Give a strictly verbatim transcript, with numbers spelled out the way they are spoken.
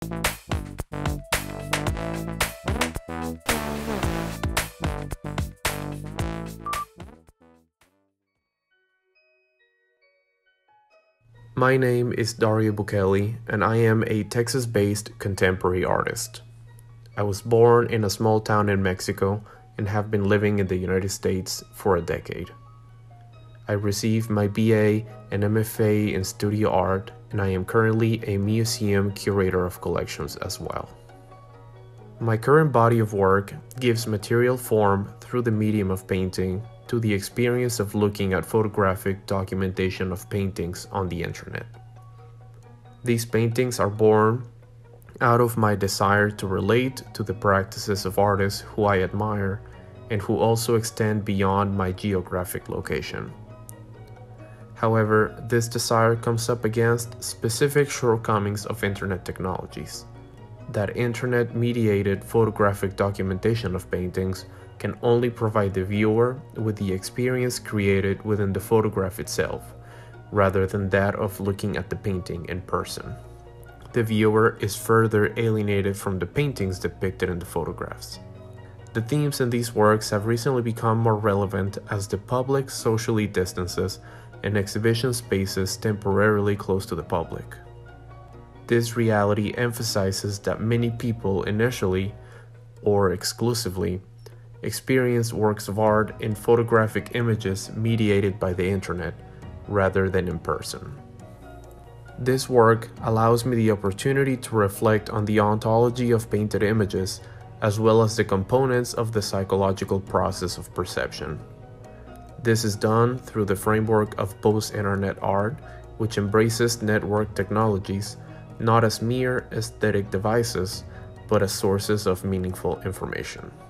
My name is Dario Bukeli, and I am a Texas-based contemporary artist. I was born in a small town in Mexico and have been living in the United States for a decade. I received my B A and M F A in studio art, and I am currently a museum curator of collections as well. My current body of work gives material form through the medium of painting to the experience of looking at photographic documentation of paintings on the internet. These paintings are born out of my desire to relate to the practices of artists who I admire and who also extend beyond my geographic location. However, this desire comes up against specific shortcomings of internet technologies. That internet-mediated photographic documentation of paintings can only provide the viewer with the experience created within the photograph itself, rather than that of looking at the painting in person. The viewer is further alienated from the paintings depicted in the photographs. The themes in these works have recently become more relevant as the public socially distances and exhibition spaces temporarily close to the public. This reality emphasizes that many people initially, or exclusively, experience works of art in photographic images mediated by the internet, rather than in person. This work allows me the opportunity to reflect on the ontology of painted images, as well as the components of the psychological process of perception. This is done through the framework of post-internet art, which embraces network technologies not as mere aesthetic devices, but as sources of meaningful information.